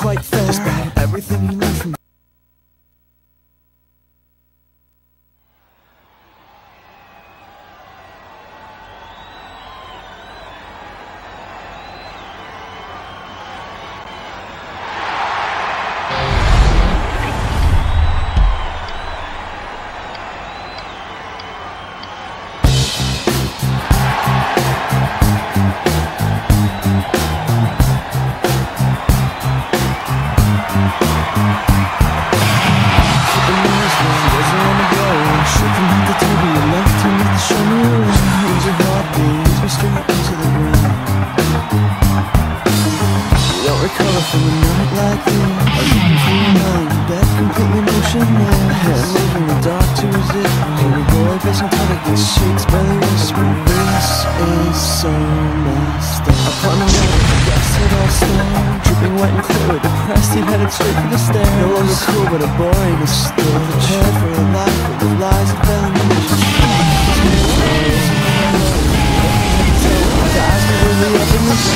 quite fair, despite everything he learned from recover from a night like this. I was looking for a night in bed, completely motionless. A hand moving in the dark to resist me. A boy facing toward the sheets, barely whispering. This is so messed up. Upon a night, I guess it all started. Dripping wet and clear, depressed, he headed straight for the stairs. No longer cool, but a boy in a still. Prepared for a life full of lies and validations. His eyes were really up in the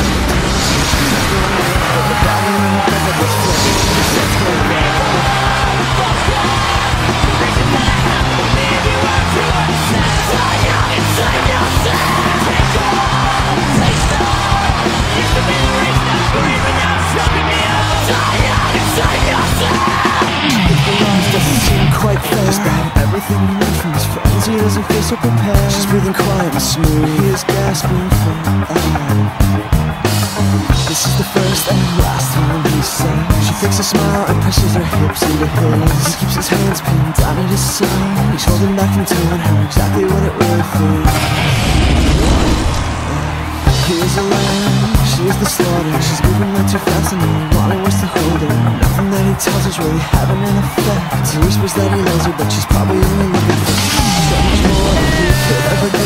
quite fair, despite everything he learned from his friends, he doesn't feel so prepared. She's breathing quiet and smooth, he is gasping for air. This is the first and last time he said. She fakes a smile and presses her hips into his. He keeps his hands pinned down at his side. He's holding back from telling her exactly what it really feels. He is a lamb, she is the slaughter. She's moving way too fast and wanting worse to hold her. Nothing that he tells is really having an effect. He whispers that he loves her, but she's probably only looking for so much more than he could ever get.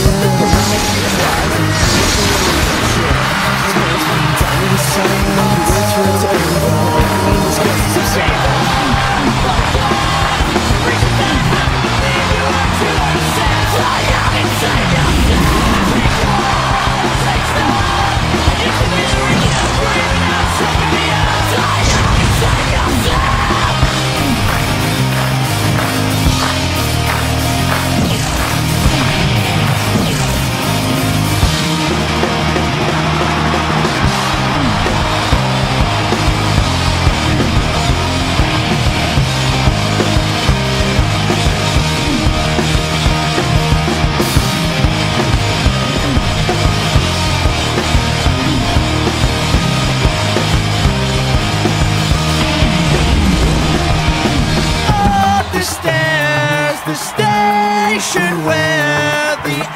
The station where the